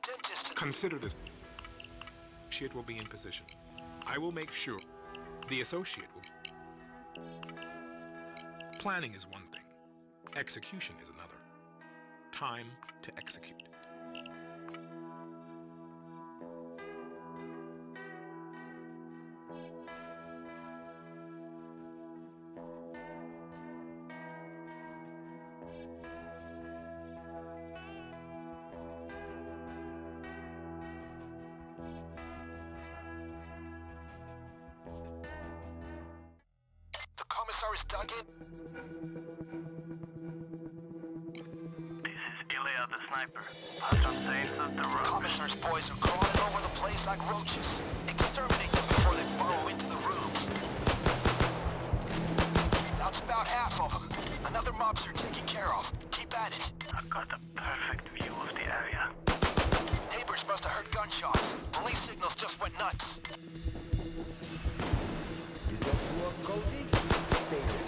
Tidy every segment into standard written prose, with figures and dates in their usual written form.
Dentist. Consider this. Associate will be in position. I will make sure the associate will. Planning is one thing. Execution is another. Time to execute. The commissar is dug in. This is Ilya the sniper. Pass on Saints of the road. Commissar's boys are crawling over the place like roaches. Exterminate them before they burrow into the rooms. That's about half of them. Another mobs are taken care of. Keep at it. I've got a perfect view of the area. Neighbors must have heard gunshots. Police signals just went nuts. Is that floor cozy? Stay there.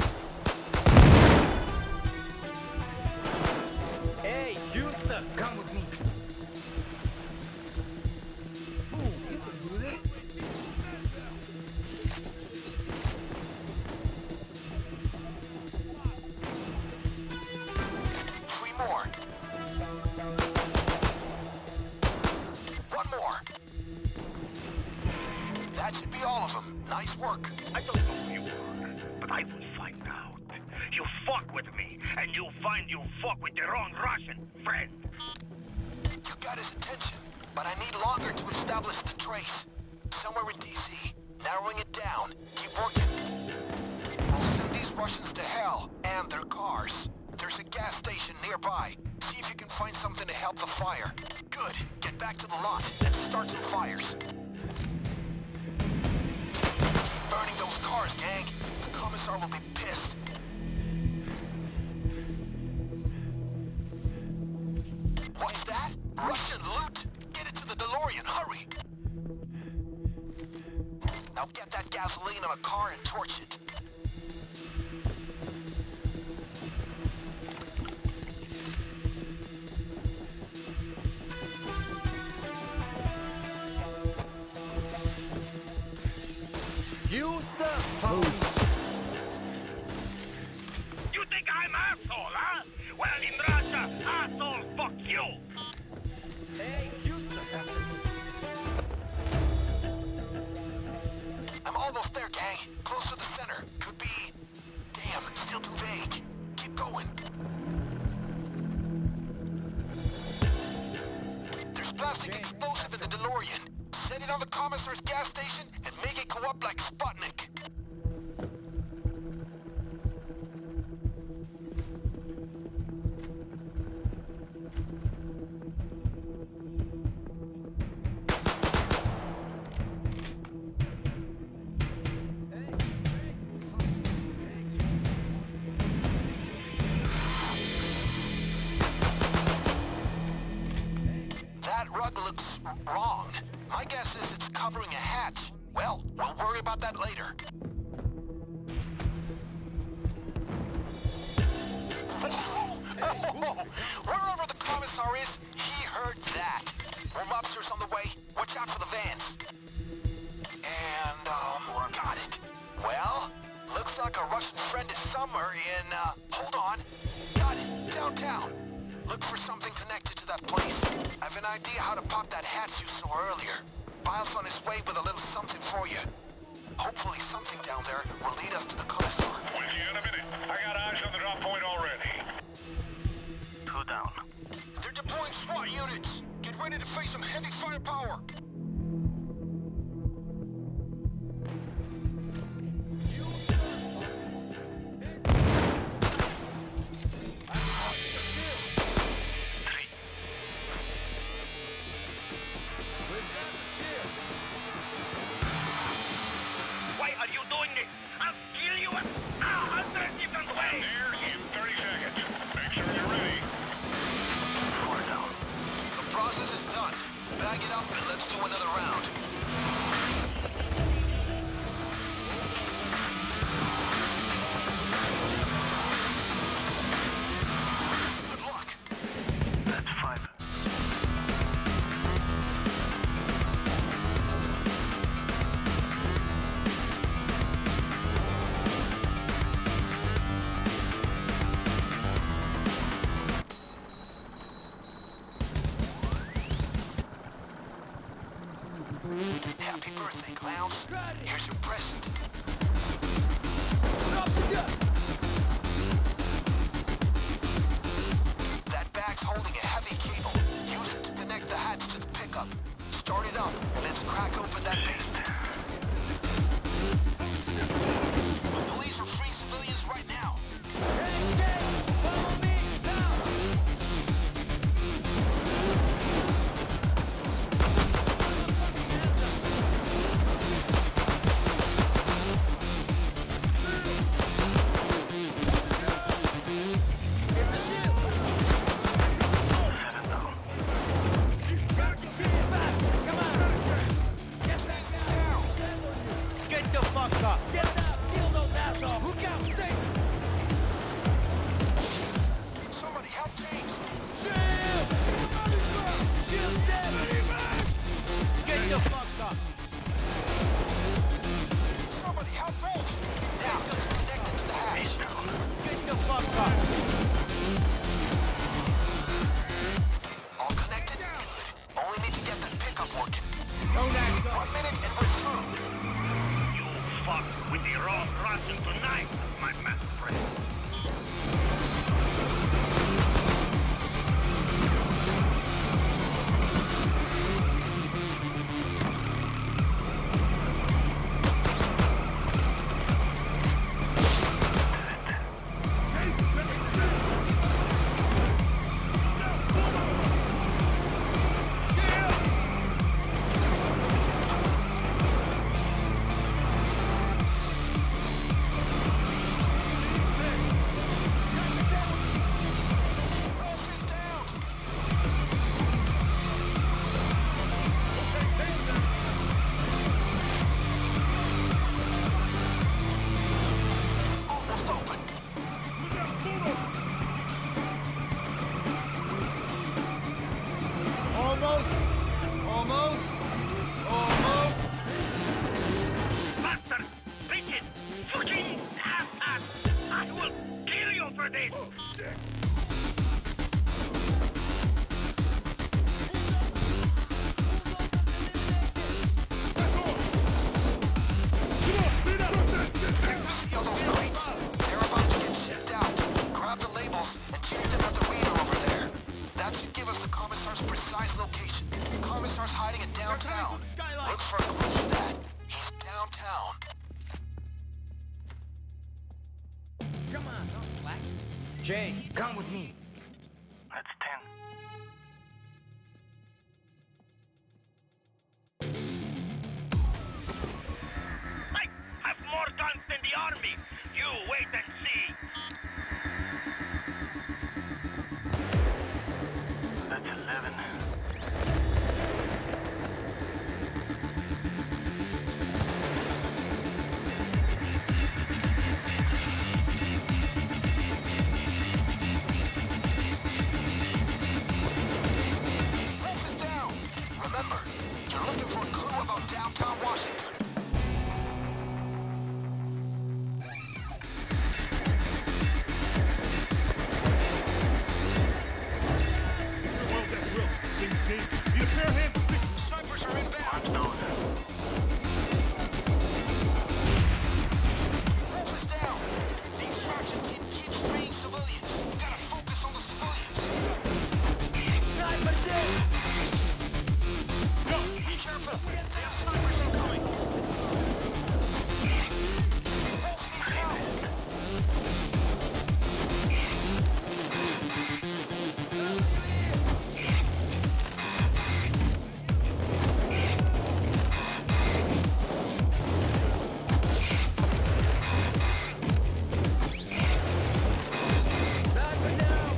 Hey, Houston, come with me. Ooh, you can do this. 3 more. 1 more. That should be all of them. Nice work. I don't know who you are, but I will find out. You fuck with me, and you'll find you fuck with your own Russian friend. You got his attention, but I need longer to establish the trace. Somewhere in DC. Narrowing it down. Keep working. We'll send these Russians to hell, and their cars. There's a gas station nearby. See if you can find something to help the fire. Good. Get back to the lot and start some fires. Keep burning those cars, gang. The commissar will be pissed. What's that? Russian loot? Get it to the DeLorean, hurry! Now get that gasoline on a car and torch it. Houston, follow me. You think I'm asshole, huh? Well, in Russia, asshole, fuck you! Hey, Houston, after me. I'm almost there, gang. Close to the center. Could be... Damn, it's still too vague. Keep going. There's plastic explosive in the DeLorean. Set it on the commissar's gas station and make it go up like Sputnik. That rug looks wrong. My guess is it's covering a hatch. Well, we'll worry about that later. Wherever the commissar is, he heard that. More mobsters on the way. Watch out for the vans. And, got it. Well, looks like a Russian friend is somewhere in, hold on. Got it, downtown. Look for something connected to that place. I have an idea how to pop that hatch you saw earlier. Bile's on his way with a little something for you. Hopefully something down there will lead us to the commissar. With you in a minute. I got eyes on the drop point already. 2 down. They're deploying SWAT units. Get ready to face some heavy firepower. Why are you doing this? I'll kill you in 100 different ways! There in 30 seconds. Make sure you're ready. 4 down. The process is done. Bag it up and let's do another round. Good luck. That's 5. Happy birthday, clowns. Here's your present. Drop the gun! That bag's holding a heavy cable. Use it to connect the hatch to the pickup. Start it up, and let's crack open that basement. The police are free civilians right now. Hey, Jay! Follow me, now! Get the shield! Got the shield back! Come on! This is down. Get the fuck up! Get down! Kill those assholes! Look out! Stay! Somebody help James. Shield! Shield's dead! Get the fuck up! Somebody help Wolf. Now, just connect it to the hatch. Get the fuck up! All connected? Good. Only need to get the pickup working. Don't act 1 minute and we're through. You fuck with the wrong Russian tonight, my master friend. Wolf is down. Almost open. Almost! Almost! Almost! Bastard! Bitches! Fucking ass! I will kill you for this! See all those crates? They're about to get shipped out. Grab the labels and change them at the reader over there. That should give us the commissar's precise location. The commissar's hiding in downtown. Look for a clue for that. He's downtown. Come on, don't slack. Jay, come with me. That's 10. I have more guns than the army! You wait and see! That's 11. Wolf is down. Remember, you're looking for a clue about downtown Washington. Snipers are inbound. Wolf is down. The extraction team keeps freeing civilians. Gotta focus on the civilians. Sniper dead! Be careful. They have snipers incoming. Wolf needs help. Sniper down!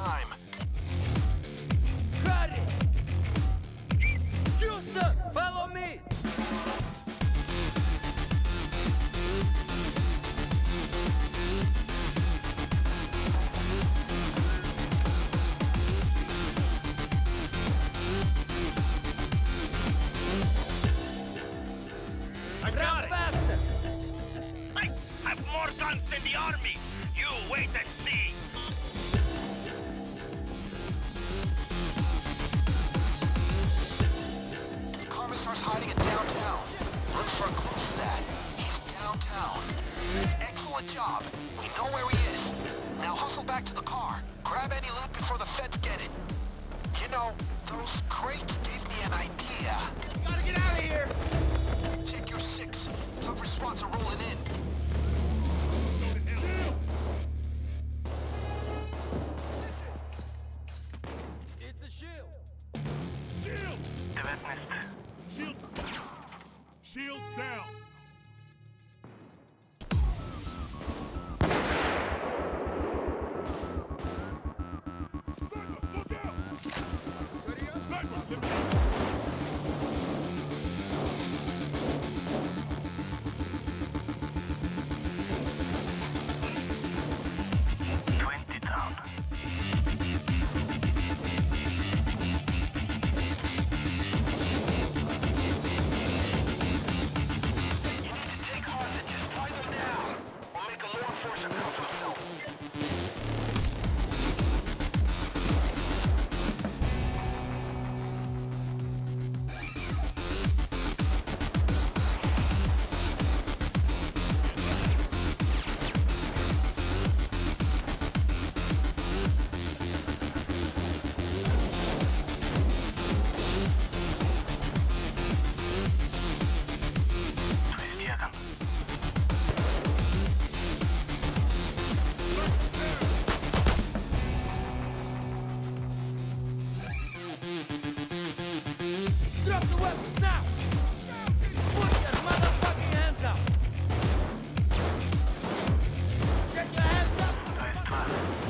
time. Got it! Houston, follow me! I got it! Faster! I have more guns than the army! You wait and see! The commissar's hiding in downtown. Look for a clue for that. He's downtown. Excellent job. We know where he is. Now hustle back to the car. Grab any loot before the feds get it. You know, those crates gave me an idea. Gotta get out of here! Check your 6. Tough response are rolling in. It's a shield! Shield! The witness. Shields! Shields down! Sniper, look out! Ready up? Sniper, lift up! Drop the weapon, now! Put your motherfucking hands up! Get your hands up!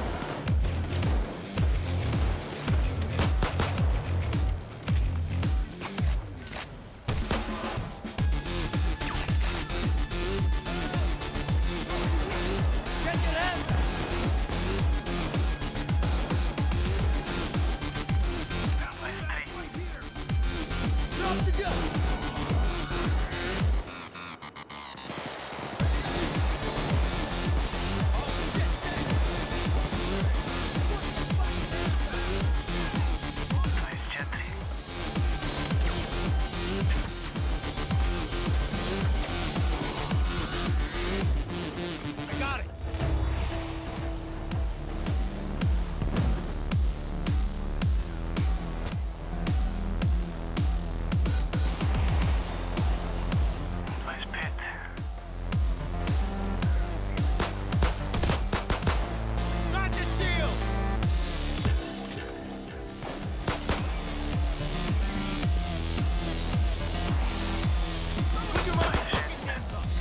Get your hands up! Drop the gun! I got it! Got the shield! Put your motherfucking hands up!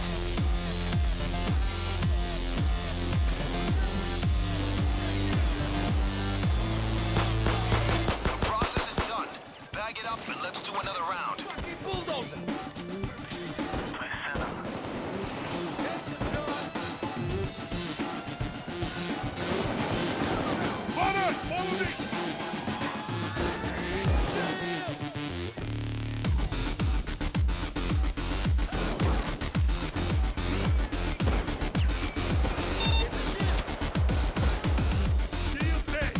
The process is done. Bag it up and let's do another round. Fucking bulldozer! Father, follow me! Shield dead!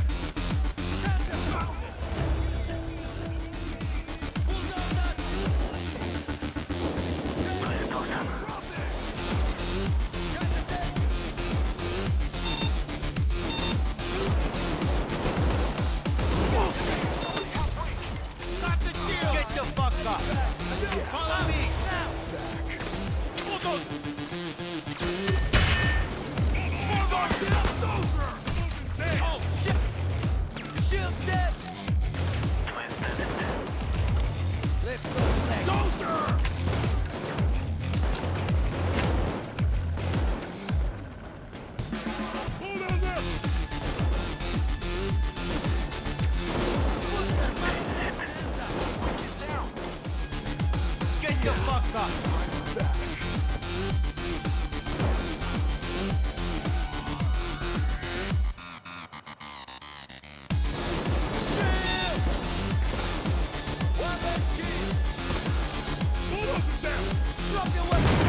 Bulldozer's down! Drop your weapon!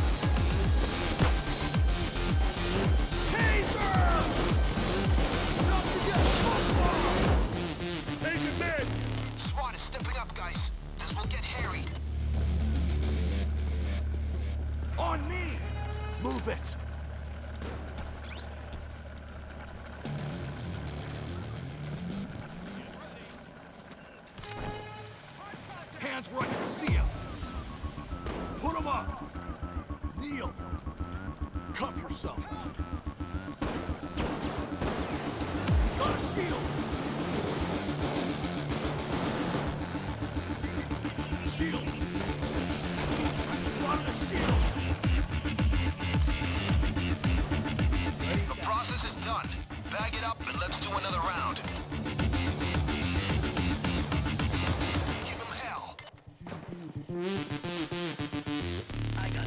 Taser's dead! SWAT is stepping up, guys. This will get hairy. On me! Move it! Hands where I can see him! Put him up! Kneel! Cuff yourself! Got a shield! Shield! Spotted a shield! The process is done. Bag it up and let's do another round. Give him hell. I got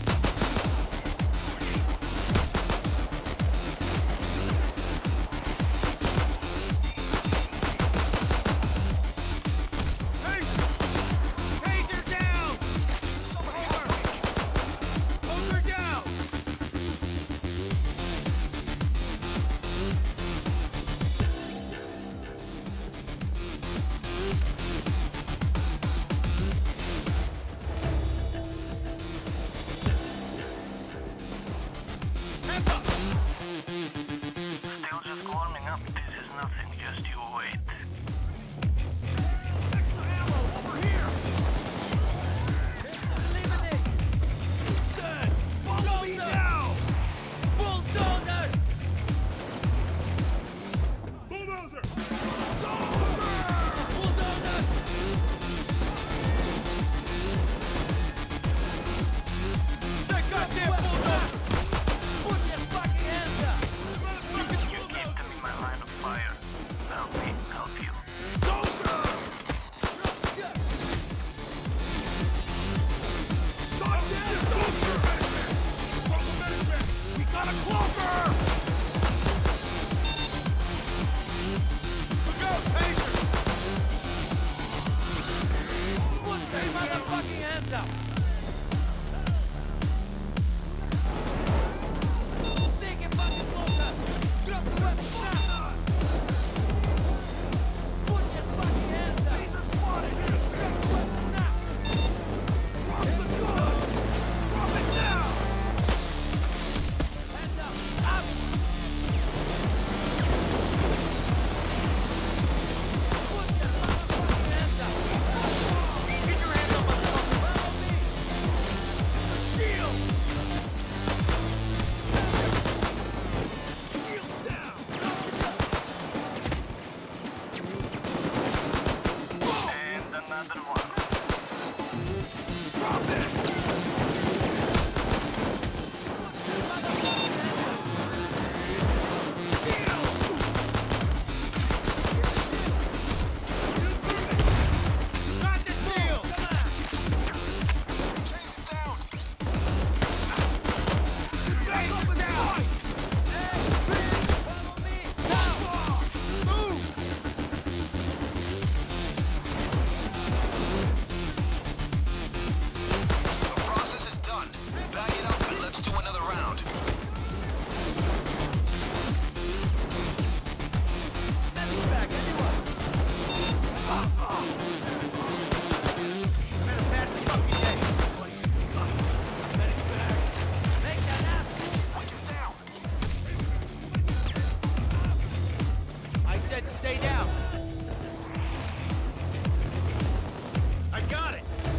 Taser down! Somebody help me. Hold her down! Hands up! Still just warming up. This is nothing. Just you wait. Extra ammo over here! Eliminate! Dead! Follow me now! Bulldozer! Bulldozer! Bulldozer! The goddamn bulldozer! Put your fucking hands up! You keep them in my line of fire. Help me help you. We got a cloaker! Look out, Taser! Put your motherfucking hands up! Sneaky fucking cloaker! Drop the weapon now! Put your fucking hands up! Taser spotted! Drop the weapon now! Drop the gun! Drop it now! Hands up! Up! Put your motherfucking hands up! Get your hands up, motherfucker! Follow me! Shield! Shield down! And another one. Drop it! Got the shield! Come on! Chase is down. Back up and down! Hey, bitch! Follow me! Stop! Move! The process is done. Bag it up and let's do another round. Medic back, anyone? Been a bad fucking day. Medic back. Make that ass. Wake is down. I said stay down. I got it.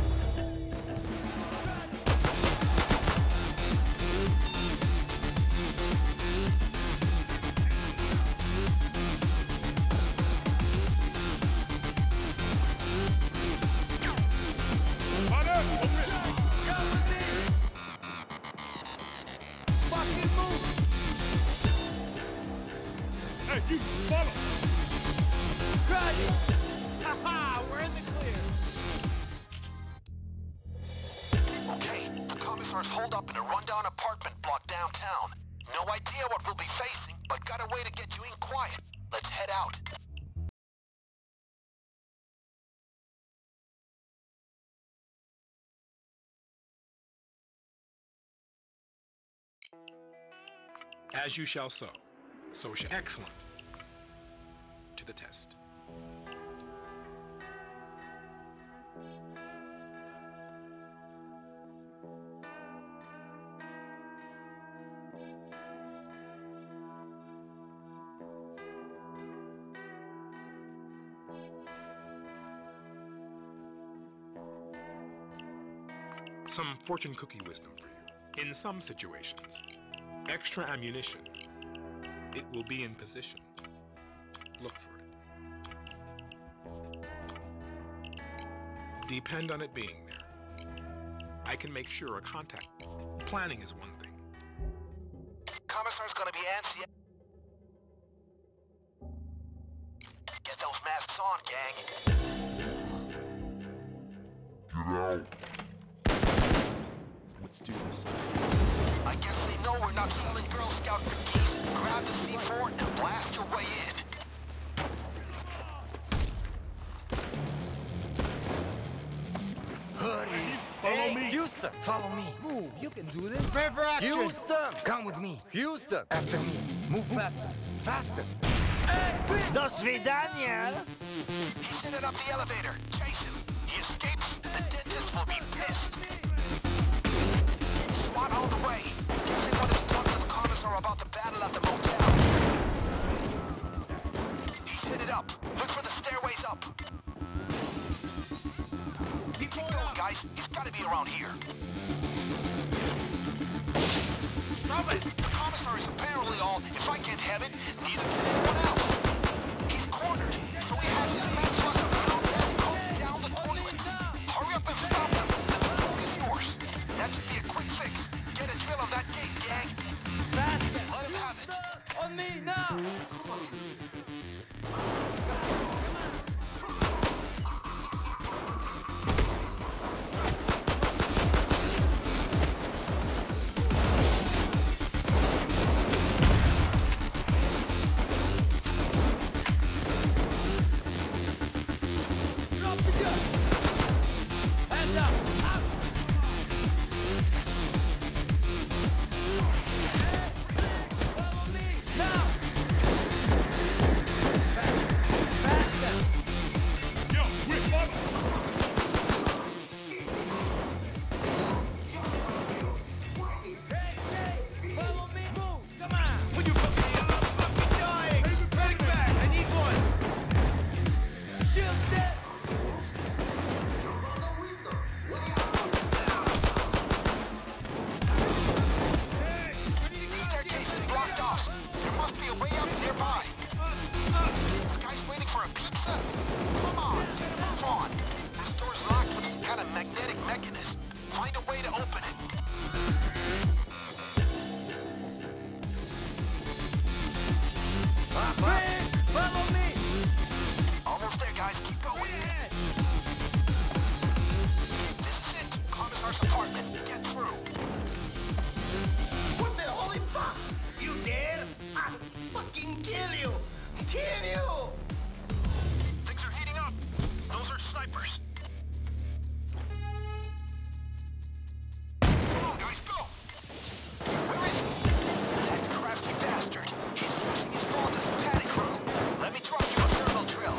Hot up! Over it! Cover me. Fucking move. Hey, you! Follow! Cut it. Ha-ha, we're in the clear. Okay, Commissar's holed up in a rundown apartment block downtown. No idea what we'll be facing, but got a way to get you in quiet. Let's head out. As you shall sow, so shall... Excellent. To the test. Some fortune cookie wisdom for you. In some situations, extra ammunition, it will be in position. Look for it. Depend on it being there. I can make sure a contact. Planning is one thing. Commissar's gonna be antsy. Get those masks on, gang. Get out. Let's do this. I guess they know we're not selling Girl Scout cookies. Grab the C4 and blast your way in. Hurry! Follow me. Houston, follow me. Move, you can do this. Prepare for action. Houston, come with me. Houston. After me. Move faster. Faster. До свидания! He's headed up the elevator. Chase him. He escapes, the dentist will be pissed. SWAT on the way. Everyone is talking to the commissar about the battle at the motel. He's headed up. Look for the stairways up. Keep going, guys. He's gotta be around here. Stop it! The commissar is apparently all, if I can't have it, neither can anyone else. He's cornered, so he has his men plus around and coat down the toilets. Hurry up and stop them, and the coke is yours. That should be a quick fix. Get a drill on that gate, gang. Faster. Let him have it. On me now. Drop the gun. Hands up. Up. Follow me now. Faster. Yo, quick, follow. Hey, Jay, follow me. Move. Come on. Will you fucking me up? Fucking dying! Medic back! I need one! Shields dead. The staircase is blocked off. There must be a way up nearby. This guy's waiting for a pizza? Come on, get a move on. This door's locked with some kind of magnetic mechanism. Find a way to open it. Quick, follow me. Almost there, guys. Keep going. This is it. Commissar's apartment. Get through. What the holy fuck? You dare? I'll fucking kill you! Kill you! Things are heating up. Those are snipers. Come on, guys, go! Where is he? That crafty bastard. He's using his phone as a panic room. Let me drop you a thermal drill.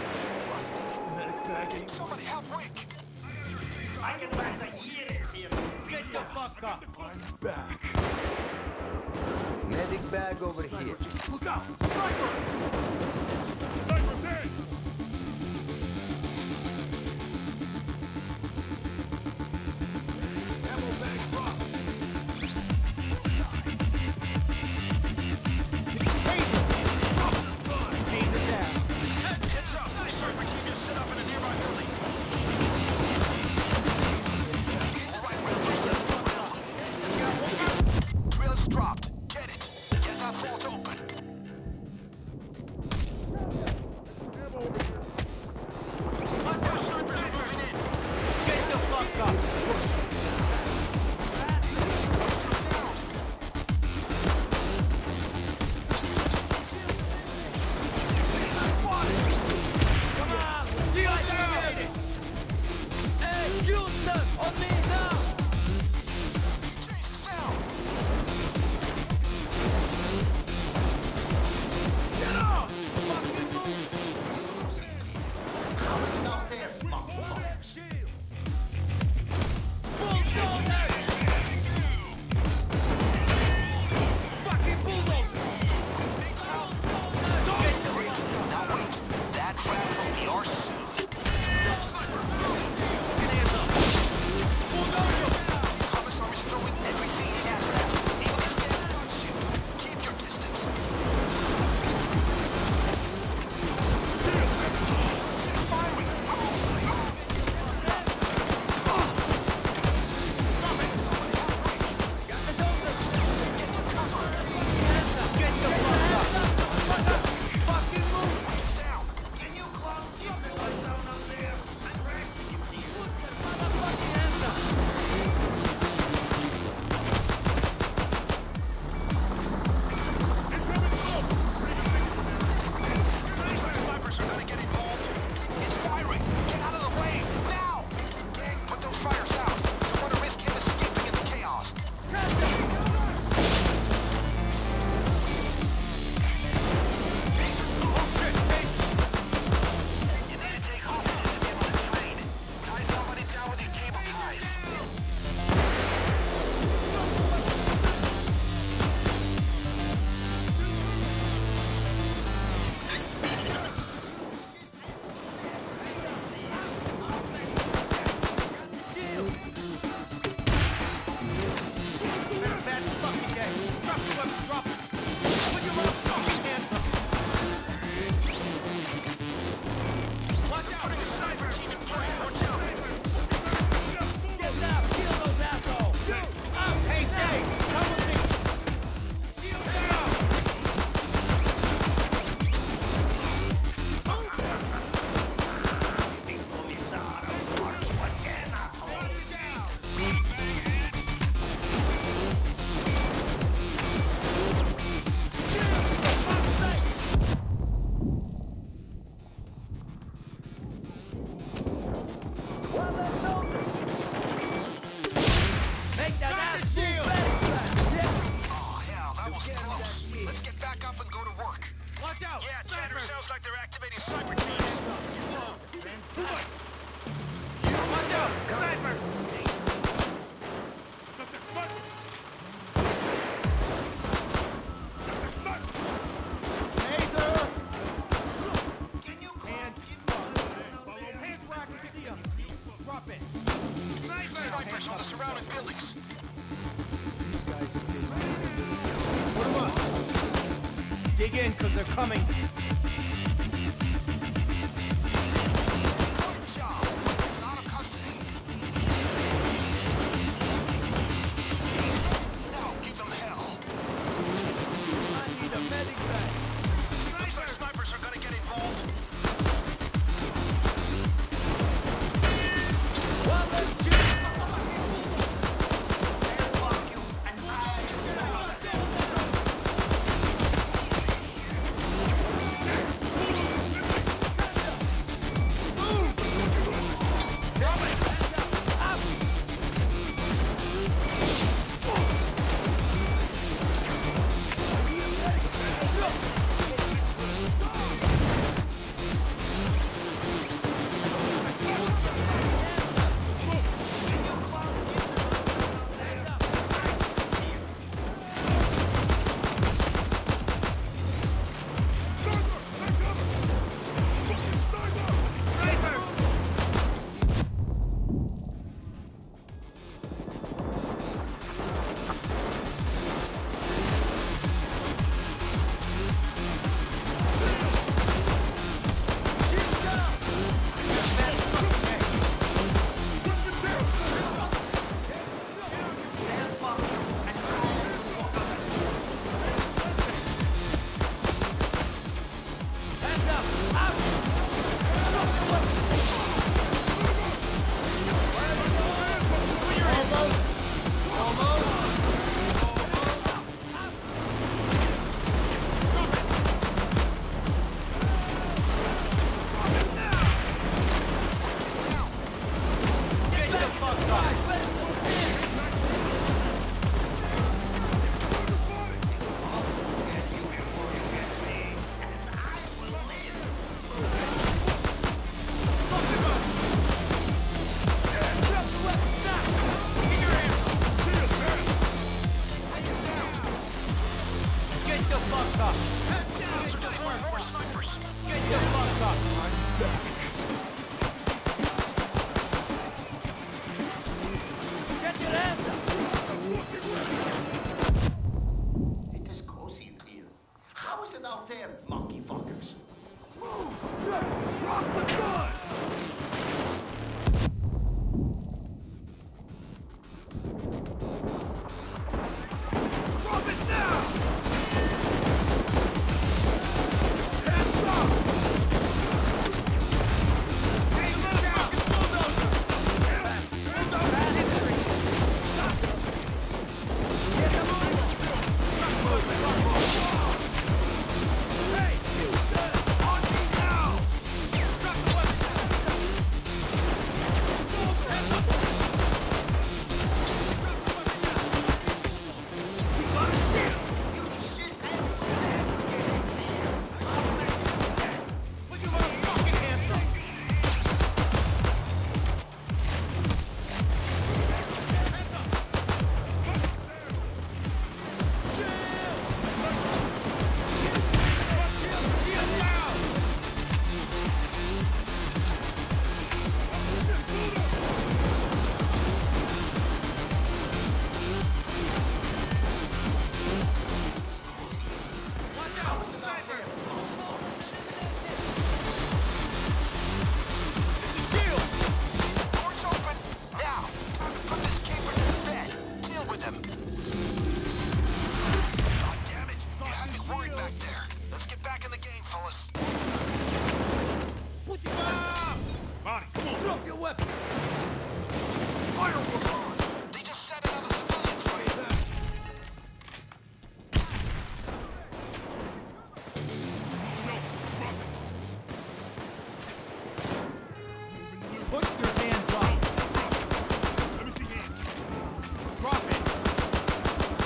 Somebody help Rick. I can find a year here. Get the fuck up. Back. Medic bag over here. Look out! Sniper! Sniper dead. Ammo bag dropped. Heads up. Sniper team is set up in a nearby building. All right, we're the drill is dropped. Get it. Get that vault open. Looks like they're activating sniper teams. Watch out! Sniper! Got that sniper! Taser! Can you Hands. Hands where I can see them. Drop it. Snipers on the surrounding buildings. These guys have been put them up. Dig in, because they're coming. Good job. It's out of custody. Now give them hell. I need a medic bag. Looks like snipers are gonna get involved. Well, let's shoot. fuck you and I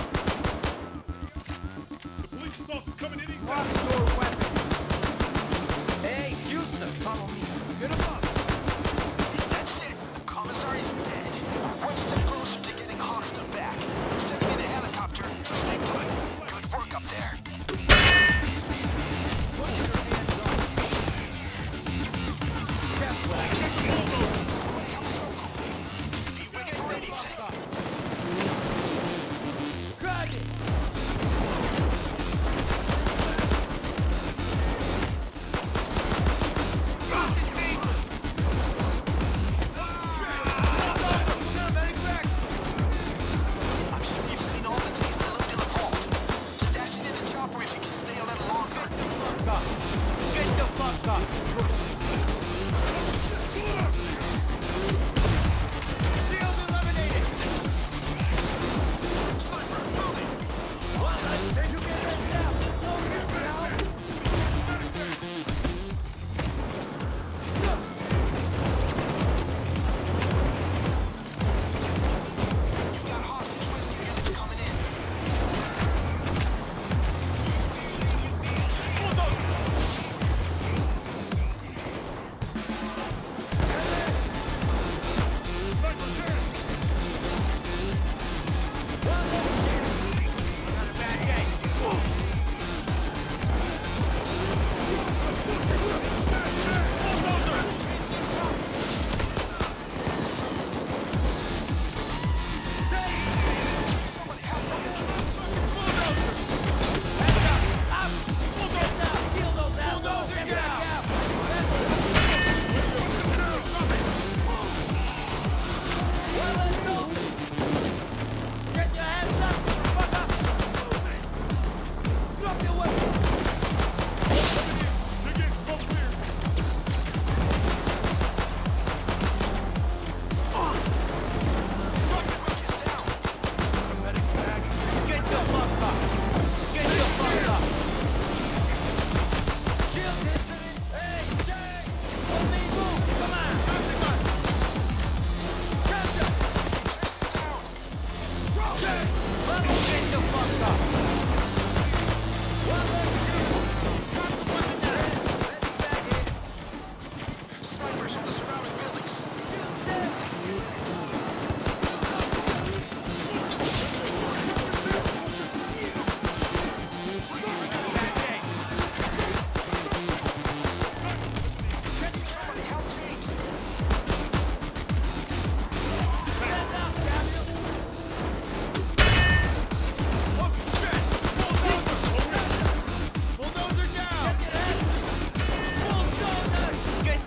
Assault is coming in east. Drop your weapon.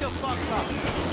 the fuck up!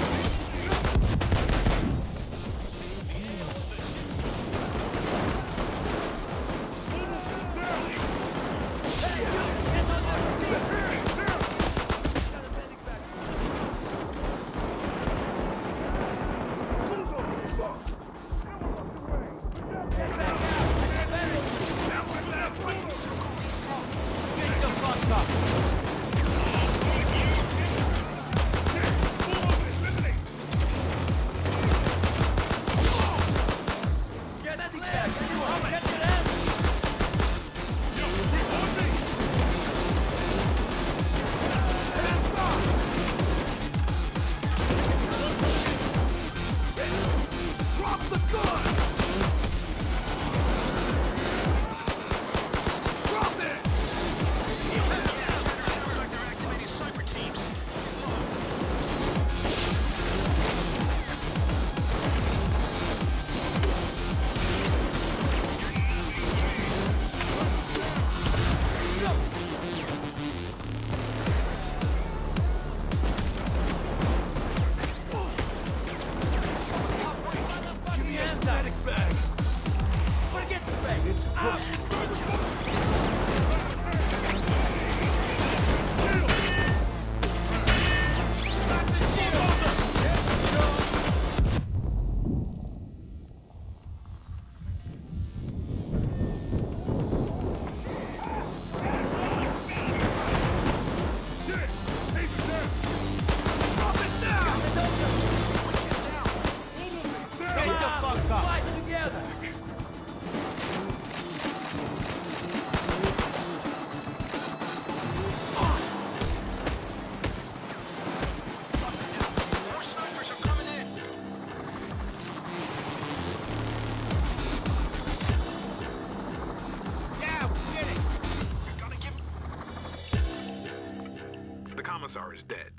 The commissar is dead,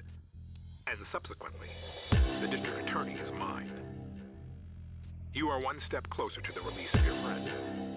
and subsequently, the district attorney is mine. You are one step closer to the release of your friend.